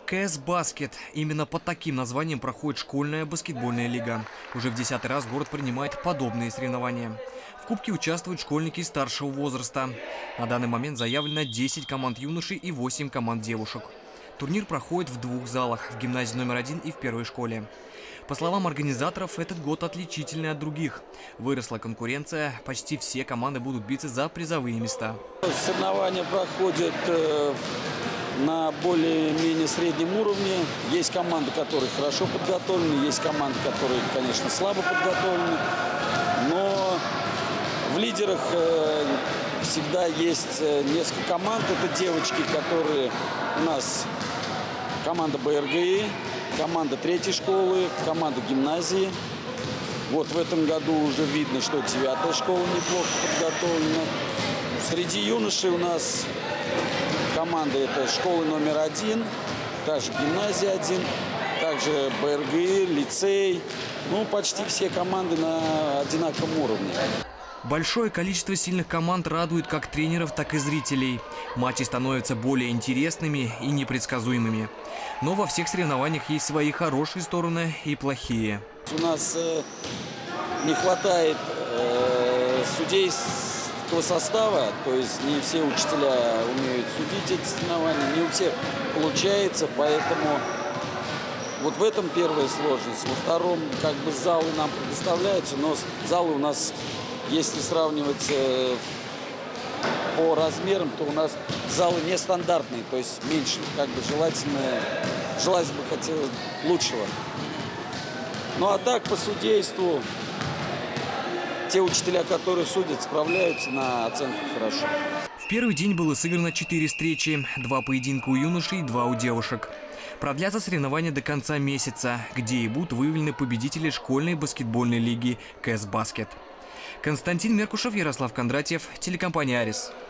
КС Баскет. Именно под таким названием проходит школьная баскетбольная лига. Уже в 10-й раз город принимает подобные соревнования. В кубке участвуют школьники старшего возраста. На данный момент заявлено 10 команд юношей и 8 команд девушек. Турнир проходит в двух залах – в гимназии номер 1 и в первой школе. По словам организаторов, этот год отличительный от других. Выросла конкуренция, почти все команды будут биться за призовые места. Соревнования проходят на более-менее среднем уровне. Есть команды, которые хорошо подготовлены, есть команды, которые, конечно, слабо подготовлены. Но в лидерах всегда есть несколько команд. Это девочки, которые у нас команда БРГИ, команда третьей школы, команда гимназии. Вот в этом году уже видно, что 9-я школа неплохо подготовлена. Среди юношей у нас команда это школы номер 1, также гимназия 1, также БРГИ, лицей. Ну, почти все команды на одинаковом уровне. Большое количество сильных команд радует как тренеров, так и зрителей. Матчи становятся более интересными и непредсказуемыми. Но во всех соревнованиях есть свои хорошие стороны и плохие. У нас не хватает судейского состава, то есть не все учителя умеют судить эти соревнования, не у всех получается, поэтому вот в этом первая сложность. Во втором, как бы залы нам предоставляются, но залы у нас, если сравнивать по размерам, то у нас залы нестандартные, то есть меньше, как бы желательно бы хотелось лучшего. Ну а так по судейству те учителя, которые судят, справляются на оценку хорошо. В первый день было сыграно 4 встречи, 2 поединка у юношей, 2 у девушек. Продлятся соревнования до конца месяца, где и будут выявлены победители школьной баскетбольной лиги КС Баскет. Константин Меркушев, Ярослав Кондратьев, телекомпания «Арис».